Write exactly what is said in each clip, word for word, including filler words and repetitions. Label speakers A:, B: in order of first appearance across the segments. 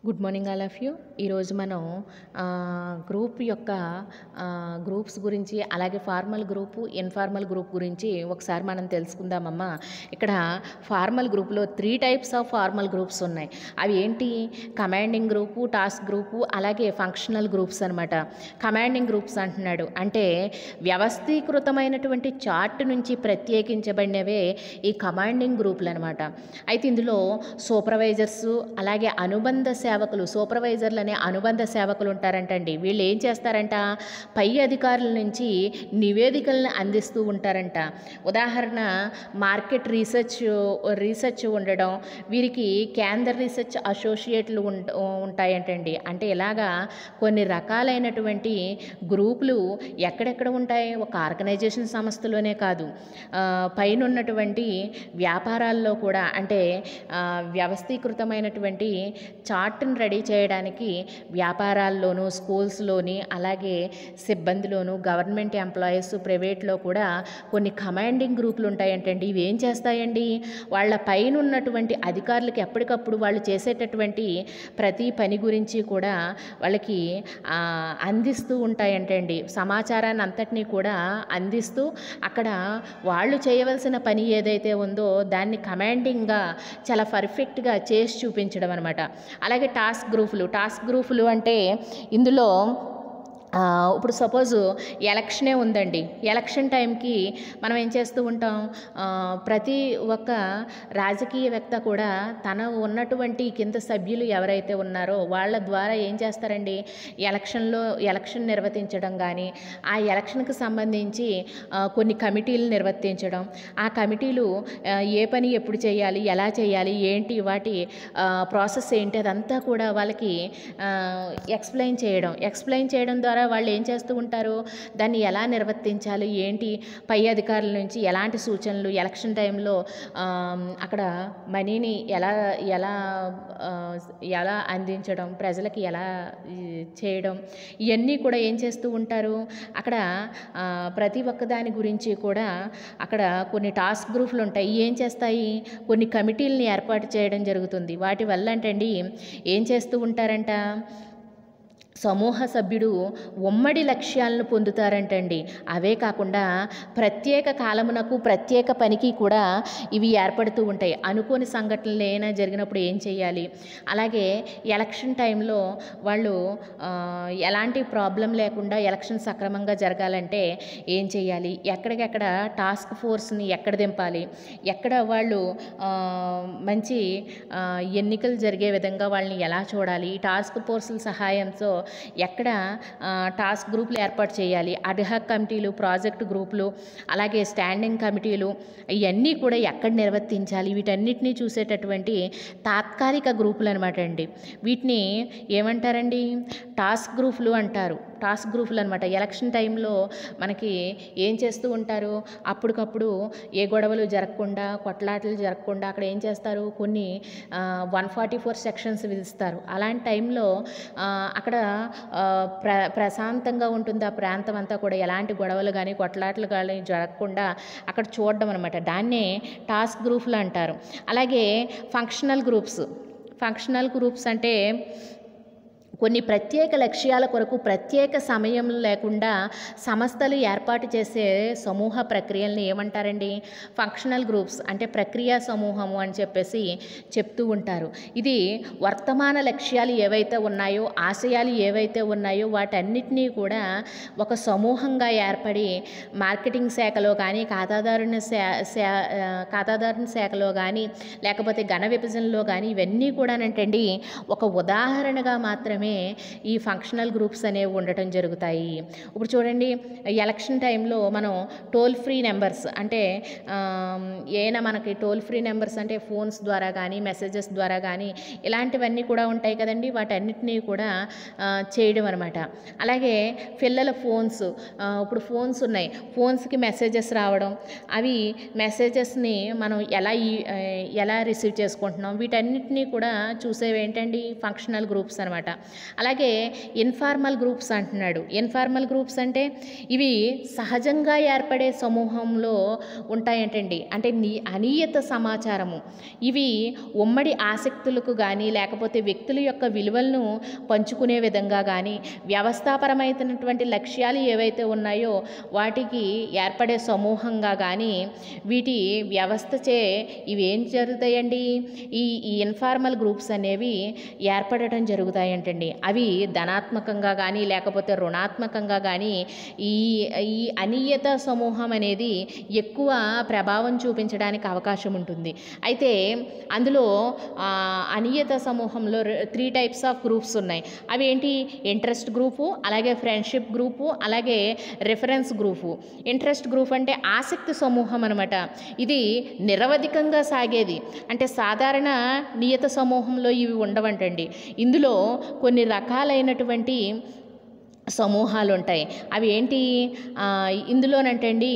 A: Good morning all of you. ఈరోజు మనం group యొక్క గ్రూప్స్ గురించి, అలాగే ఫార్మల్ గ్రూపు, ఇన్ఫార్మల్ గ్రూప్ గురించి ఒకసారి మనం తెలుసుకుందామమ్మా. ఇక్కడ ఫార్మల్ గ్రూప్లో three types of formal groups ఉన్నాయి. అవి ఏంటి? కమాండింగ్ గ్రూపు, టాస్క్ గ్రూపు, అలాగే ఫంక్షనల్ గ్రూప్స్ అనమాట. కమాండింగ్ గ్రూప్స్ అంటున్నాడు అంటే వ్యవస్థీకృతమైనటువంటి చార్ట్ నుంచి ప్రత్యేకించబడినవే ఈ కమాండింగ్ గ్రూపులు అనమాట. అయితే ఇందులో సూపర్వైజర్సు, అలాగే అనుబంధ సేవకులు, సూపర్వైజర్లు అనే అనుబంధ సేవకులు ఉంటారంటండి. వీళ్ళు ఏం చేస్తారంట? పై అధికారుల నుంచి నివేదికలను అందిస్తూ ఉంటారంట. ఉదాహరణ మార్కెట్ రీసెర్చ్ రీసెర్చ్ ఉండడం, వీరికి కేంద్ర రీసెర్చ్ అసోసియేట్లు ఉంటాయంటండి. అంటే ఇలాగా కొన్ని రకాలైనటువంటి గ్రూపులు ఎక్కడెక్కడ ఉంటాయి? ఒక ఆర్గనైజేషన్ సంస్థలోనే కాదు, పైన ఉన్నటువంటి వ్యాపారాల్లో కూడా, అంటే వ్యవస్థీకృతమైనటువంటి చార్ట్ని రెడీ చేయడానికి వ్యాపారాల్లోనూ, స్కూల్స్లోని, అలాగే సిబ్బందిలోనూ, గవర్నమెంట్ ఎంప్లాయీస్, ప్రైవేట్లో కూడా కొన్ని కమాండింగ్ గ్రూపులు ఉంటాయంటండి. ఇవి ఏం చేస్తాయండి? వాళ్ళ పైన ఉన్నటువంటి అధికారులకు ఎప్పటికప్పుడు వాళ్ళు చేసేటటువంటి ప్రతి పని గురించి కూడా వాళ్ళకి అందిస్తూ ఉంటాయంటండి. సమాచారాన్ని అంతటినీ కూడా అందిస్తూ అక్కడ వాళ్ళు చేయవలసిన పని ఏదైతే ఉందో దాన్ని కమాండింగ్గా చాలా పర్ఫెక్ట్గా చేసి చూపించడం అనమాట. అలాగే టాస్క్ గ్రూపులు. టాస్క్ గ్రూపులు అంటే ఇందులో ఇప్పుడు సపోజు ఎలక్షనే ఉందండి. ఎలక్షన్ టైంకి మనం ఏం చేస్తూ ఉంటాం? ప్రతి ఒక్క రాజకీయవేత్త కూడా తన ఉన్నటువంటి కింద సభ్యులు ఎవరైతే ఉన్నారో వాళ్ళ ద్వారా ఏం చేస్తారండి? ఎలక్షన్లో ఎలక్షన్ నిర్వర్తించడం కానీ, ఆ ఎలక్షన్కి సంబంధించి కొన్ని కమిటీలు నిర్వర్తించడం, ఆ కమిటీలు ఏ పని ఎప్పుడు చేయాలి, ఎలా చేయాలి, ఏంటి, వాటి ప్రాసెస్ ఏంటి, అదంతా కూడా వాళ్ళకి ఎక్స్ప్లెయిన్ చేయడం ఎక్స్ప్లెయిన్ చేయడం ద్వారా వాళ్ళు ఏం చేస్తూ ఉంటారు? దాన్ని ఎలా నిర్వర్తించాలి, ఏంటి, పై అధికారుల నుంచి ఎలాంటి సూచనలు, ఎలక్షన్ టైంలో అక్కడ మనీని ఎలా ఎలా ఎలా అందించడం, ప్రజలకి ఎలా చేయడం, ఇవన్నీ కూడా ఏం చేస్తూ ఉంటారు? అక్కడ ప్రతి ఒక్క దాని గురించి కూడా అక్కడ కొన్ని టాస్క్ గ్రూపులు ఉంటాయి. ఏం చేస్తాయి? కొన్ని కమిటీలని ఏర్పాటు చేయడం జరుగుతుంది. వాటి వల్ల అంటండి ఏం చేస్తూ ఉంటారంట? సమూహ సభ్యుడు ఉమ్మడి లక్ష్యాలను పొందుతారంటండి. అవే కాకుండా ప్రత్యేక కాలమునకు, ప్రత్యేక పనికి కూడా ఇవి ఏర్పడుతూ ఉంటాయి. అనుకోని సంఘటనలు ఏమైనా జరిగినప్పుడు ఏం చేయాలి, అలాగే ఎలక్షన్ టైంలో వాళ్ళు ఎలాంటి ప్రాబ్లం లేకుండా ఎలక్షన్ సక్రమంగా జరగాలంటే ఏం చేయాలి, ఎక్కడికెక్కడ టాస్క్ ఫోర్స్ని ఎక్కడ దింపాలి, ఎక్కడ వాళ్ళు మంచి ఎన్నికలు జరిగే విధంగా వాళ్ళని ఎలా చూడాలి, ఈ టాస్క్ ఫోర్సుల సహాయంతో ఎక్కడ టాస్క్ గ్రూపులు ఏర్పాటు చేయాలి, అడ్హాక్ కమిటీలు, ప్రాజెక్ట్ గ్రూపులు, అలాగే స్టాండింగ్ కమిటీలు, ఇవన్నీ కూడా ఎక్కడ నిర్వర్తించాలి, వీటన్నిటినీ చూసేటటువంటి తాత్కాలిక గ్రూపులు అనమాట అండి. వీటిని ఏమంటారండి? టాస్క్ గ్రూపులు అంటారు. టాస్క్ గ్రూపులు అనమాట. ఎలక్షన్ టైంలో మనకి ఏం చేస్తూ ఉంటారు? అప్పటికప్పుడు ఏ గొడవలు జరగకుండా, కొట్లాటలు జరగకుండా అక్కడ ఏం చేస్తారు? కొన్ని వన్ ఫార్టీ ఫోర్ సెక్షన్స్ విధిస్తారు. అలాంటి టైంలో అక్కడ ప్ర ప్రశాంతంగా ఉంటుంది ఆ ప్రాంతం అంతా కూడా. ఎలాంటి గొడవలు కానీ, కొట్లాటలు కానీ జరగకుండా అక్కడ చూడడం అనమాట. దాన్నే టాస్క్ గ్రూపులు అంటారు. అలాగే ఫంక్షనల్ గ్రూప్స్. ఫంక్షనల్ గ్రూప్స్ అంటే కొన్ని ప్రత్యేక లక్ష్యాల కొరకు ప్రత్యేక సమయం లేకుండా సంస్థలు ఏర్పాటు చేసే సమూహ ప్రక్రియలను ఏమంటారండి? ఫంక్షనల్ గ్రూప్స్ అంటే ప్రక్రియా సమూహము అని చెప్పేసి చెప్తూ ఉంటారు. ఇది వర్తమాన లక్ష్యాలు ఏవైతే ఉన్నాయో, ఆశయాలు ఏవైతే ఉన్నాయో వాటన్నిటినీ కూడా ఒక సమూహంగా ఏర్పడి మార్కెటింగ్ శాఖలో కానీ, ఖాతాదారుని శా ఖాతాదారుని శాఖలో కానీ, లేకపోతే ఘన విభజనలో కానీ, ఇవన్నీ కూడానంటండి ఒక ఉదాహరణగా మాత్రమే ఈ ఫంక్షనల్ గ్రూప్స్ అనేవి ఉండటం జరుగుతాయి. ఇప్పుడు చూడండి, ఎలక్షన్ టైంలో మనం టోల్ ఫ్రీ నెంబర్స్ అంటే ఏమైనా మనకి టోల్ ఫ్రీ నెంబర్స్ అంటే ఫోన్స్ ద్వారా కానీ, మెసేజెస్ ద్వారా కానీ ఇలాంటివన్నీ కూడా ఉంటాయి కదండి. వాటన్నిటినీ కూడా చేయడం అనమాట. అలాగే పిల్లల ఫోన్స్, ఇప్పుడు ఫోన్స్ ఉన్నాయి, ఫోన్స్కి మెసేజెస్ రావడం, అవి మెసేజెస్ని మనం ఎలా ఎలా రిసీవ్ చేసుకుంటున్నాం, వీటన్నిటినీ కూడా చూసేవి ఏంటండి? ఫంక్షనల్ గ్రూప్స్ అనమాట. అలాగే ఇన్ఫార్మల్ గ్రూప్స్ అంటున్నాడు. ఇన్ఫార్మల్ గ్రూప్స్ అంటే ఇవి సహజంగా ఏర్పడే సమూహంలో ఉంటాయంటండి. అంటే నీ అనియత సమాచారము, ఇవి ఉమ్మడి ఆసక్తులకు కానీ లేకపోతే వ్యక్తుల యొక్క విలువలను పంచుకునే విధంగా కానీ వ్యవస్థాపరమైనటువంటి లక్ష్యాలు ఏవైతే ఉన్నాయో వాటికి ఏర్పడే సమూహంగా కానీ వీటి వ్యవస్థచే ఇవి ఏం జరుగుతాయండి, ఈ ఈ ఇన్ఫార్మల్ గ్రూప్స్ అనేవి ఏర్పడటం జరుగుతాయంటండి. అవి ధనాత్మకంగా కానీ లేకపోతే రుణాత్మకంగా కానీ ఈ ఈ అనియత సమూహం అనేది ఎక్కువ ప్రభావం చూపించడానికి అవకాశం ఉంటుంది. అయితే అందులో అనియత సమూహంలో త్రీ టైప్స్ ఆఫ్ గ్రూప్స్ ఉన్నాయి. అవి ఏంటి, ఇంట్రెస్ట్ గ్రూపు, అలాగే ఫ్రెండ్షిప్ గ్రూపు, అలాగే రిఫరెన్స్ గ్రూపు. ఇంట్రెస్ట్ గ్రూప్ అంటే ఆసక్తి సమూహం అనమాట. ఇది నిరవధికంగా సాగేది. అంటే సాధారణ నియత సమూహంలో ఇవి ఉండవంటండి. ఇందులో కొన్ని రకాలైనటువంటి సమూహాలు ఉంటాయి. అవి ఏంటి, ఇందులోనంటండి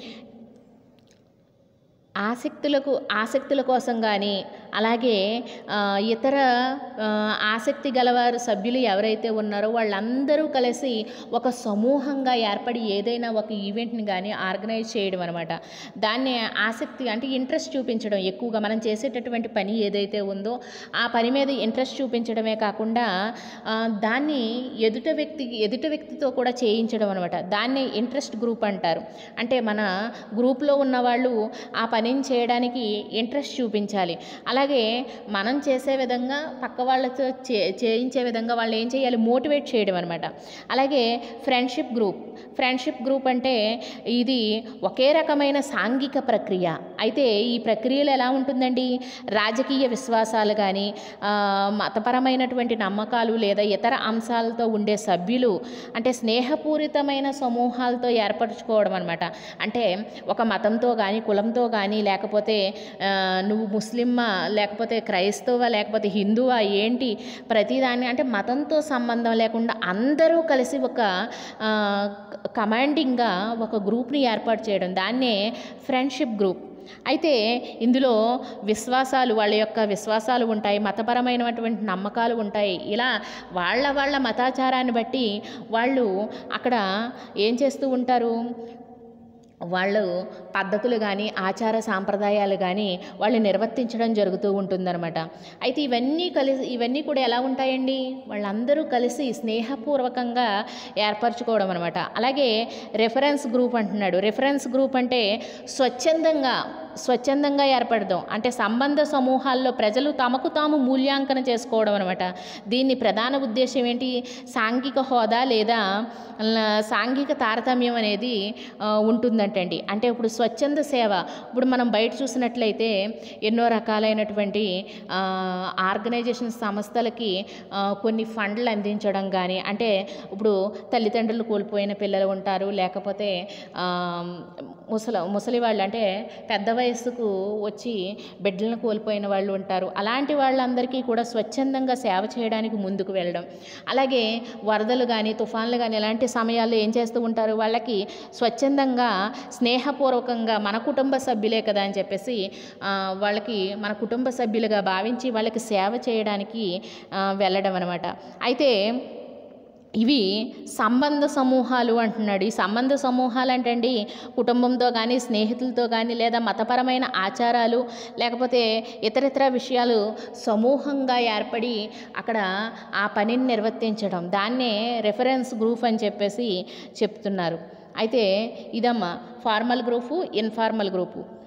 A: ఆసక్తులకు ఆసక్తుల కోసం కానీ అలాగే ఇతర ఆసక్తి గలవారు సభ్యులు ఎవరైతే ఉన్నారో వాళ్ళందరూ కలిసి ఒక సమూహంగా ఏర్పడి ఏదైనా ఒక ఈవెంట్ని కానీ ఆర్గనైజ్ చేయడం అనమాట. దాన్ని ఆసక్తి అంటే ఇంట్రెస్ట్ చూపించడం, ఎక్కువగా మనం చేసేటటువంటి పని ఏదైతే ఉందో ఆ పని మీద ఇంట్రెస్ట్ చూపించడమే కాకుండా దాన్ని ఎదుట వ్యక్తి ఎదుట వ్యక్తితో కూడా చేయించడం అనమాట. దాన్ని ఇంట్రెస్ట్ గ్రూప్ అంటారు. అంటే మన గ్రూప్లో ఉన్నవాళ్ళు ఆ పనిని చేయడానికి ఇంట్రెస్ట్ చూపించాలి. అలాగే మనం చేసే విధంగా పక్క వాళ్ళతో చే చేయించే విధంగా వాళ్ళు ఏం చేయాలి, మోటివేట్ చేయడం అనమాట. అలాగే ఫ్రెండ్షిప్ గ్రూప్ ఫ్రెండ్షిప్ గ్రూప్ అంటే ఇది ఒకే రకమైన సాంఘిక ప్రక్రియ. అయితే ఈ ప్రక్రియలో ఎలా ఉంటుందండి, రాజకీయ విశ్వాసాలు కానీ మతపరమైనటువంటి నమ్మకాలు లేదా ఇతర అంశాలతో ఉండే సభ్యులు అంటే స్నేహపూరితమైన సమూహాలతో ఏర్పరచుకోవడం అనమాట. అంటే ఒక మతంతో కానీ కులంతో కానీ లేకపోతే నువ్వు ముస్లిమ్మా లేకపోతే క్రైస్తవ లేకపోతే హిందువా ఏంటి, ప్రతిదాన్ని అంటే మతంతో సంబంధం లేకుండా అందరూ కలిసి ఒక కమాండింగ్గా ఒక గ్రూప్ని ఏర్పాటు చేయడం, దాన్నే ఫ్రెండ్షిప్ గ్రూప్. అయితే ఇందులో విశ్వాసాలు వాళ్ళ యొక్క విశ్వాసాలు ఉంటాయి, మతపరమైనటువంటి నమ్మకాలు ఉంటాయి. ఇలా వాళ్ళ వాళ్ళ మతాచారాన్ని బట్టి వాళ్ళు అక్కడ ఏం చేస్తూ ఉంటారు, వాళ్ళు పద్ధతులు కానీ ఆచార సాంప్రదాయాలు కానీ వాళ్ళు నిర్వర్తించడం జరుగుతూ ఉంటుందన్నమాట. అయితే ఇవన్నీ కలిసి ఇవన్నీ కూడా ఎలా ఉంటాయండి, వాళ్ళందరూ కలిసి స్నేహపూర్వకంగా ఏర్పరచుకోవడం అనమాట. అలాగే రిఫరెన్స్ గ్రూప్ అంటున్నాడు. రిఫరెన్స్ గ్రూప్ అంటే స్వచ్ఛందంగా స్వచ్ఛందంగా ఏర్పడడం, అంటే సంబంధ సమూహాల్లో ప్రజలు తమకు తాము మూల్యాంకన చేసుకోవడం అనమాట. దీన్ని ప్రధాన ఉద్దేశం ఏంటి, సాంఘిక హోదా లేదా సాంఘిక తారతమ్యం అనేది ఉంటుందంటండి. అంటే ఇప్పుడు స్వచ్ఛంద సేవ, ఇప్పుడు మనం బయట చూసినట్లయితే ఎన్నో రకాలైనటువంటి ఆర్గనైజేషన్ సంస్థలకి కొన్ని ఫండ్లు అందించడం కానీ, అంటే ఇప్పుడు తల్లిదండ్రులు కోల్పోయిన పిల్లలు ఉంటారు, లేకపోతే ముసలి ముసలి వాళ్ళు అంటే పెద్ద వయస్సుకు వచ్చి బిడ్డలను కోల్పోయిన వాళ్ళు ఉంటారు. అలాంటి వాళ్ళందరికీ కూడా స్వచ్ఛందంగా సేవ చేయడానికి ముందుకు వెళ్ళడం. అలాగే వరదలు కానీ తుఫాన్లు కానీ ఇలాంటి సమయాల్లో ఏం చేస్తూ ఉంటారు, వాళ్ళకి స్వచ్ఛందంగా స్నేహపూర్వకంగా మన కుటుంబ సభ్యులే కదా అని చెప్పేసి వాళ్ళకి మన కుటుంబ సభ్యులుగా భావించి వాళ్ళకి సేవ చేయడానికి వెళ్ళడం అనమాట. అయితే ఇవి సంబంధ సమూహాలు అంటున్నాడు. ఈ సంబంధ సమూహాలు అంటండి కుటుంబంతో కానీ స్నేహితులతో కానీ లేదా మతపరమైన ఆచారాలు లేకపోతే ఇతరితర విషయాలు సమూహంగా ఏర్పడి అక్కడ ఆ పనిని నిర్వర్తించడం, దాన్నే రెఫరెన్స్ గ్రూప్ అని చెప్పేసి చెప్తున్నారు. అయితే ఇదమ్మా ఫార్మల్ గ్రూపు, ఇన్ఫార్మల్ గ్రూపు.